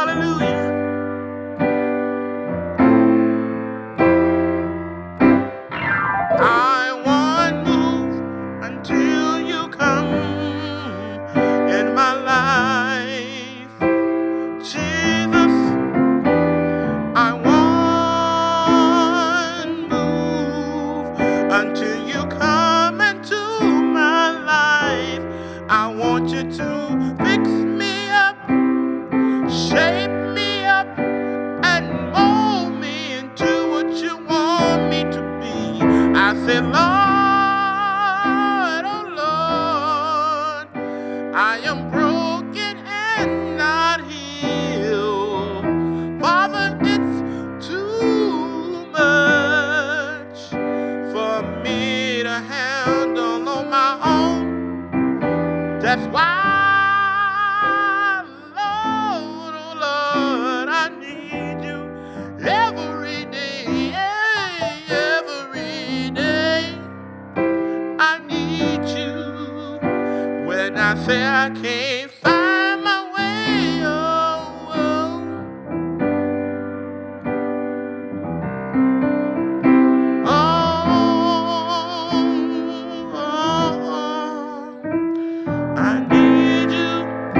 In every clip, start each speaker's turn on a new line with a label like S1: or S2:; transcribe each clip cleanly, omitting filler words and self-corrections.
S1: Hallelujah. I won't move until you come in my life. Jesus, I won't move until you come into my life. I want you to fix me up, shape me up, and mold me into what you want me to be. I said, Lord, oh Lord, I am broken and not healed. Father, it's too much for me to handle on my own. That's why, Lord, oh Lord, I need you every day, every day. I need you when I say I can't find my way. Oh, oh, oh, oh, I need you.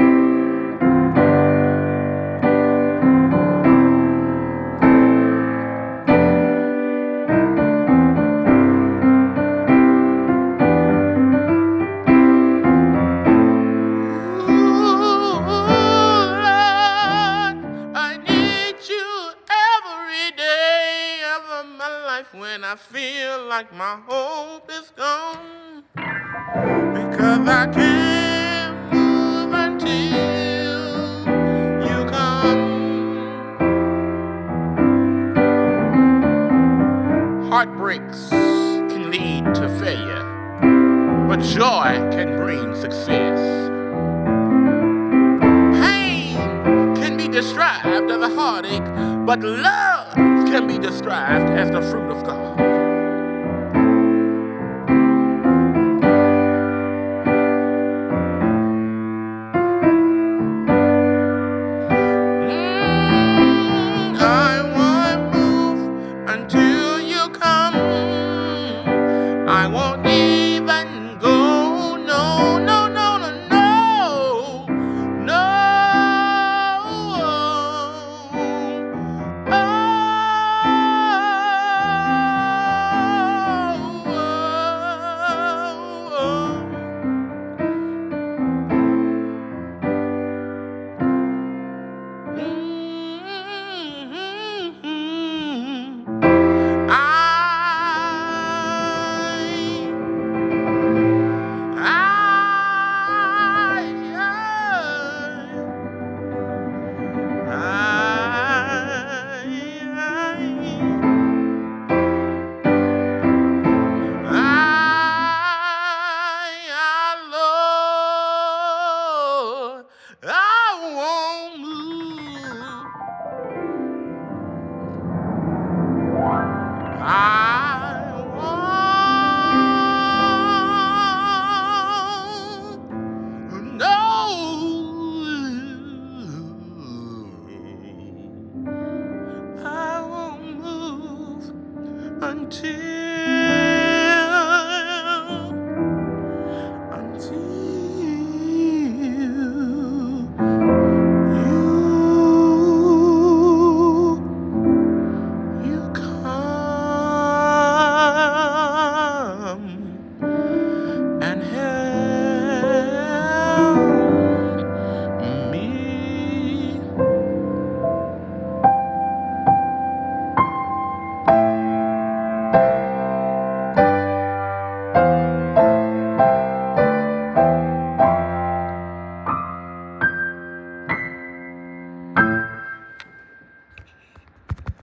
S1: When I feel like my hope is gone, because I can't move until you come. Heartbreaks can lead to failure, but joy can bring success. Pain can be described as a heartache, but love can be described as the fruit of God. I won't move until you come. I won't even go. No, no, no, no, no, no. Until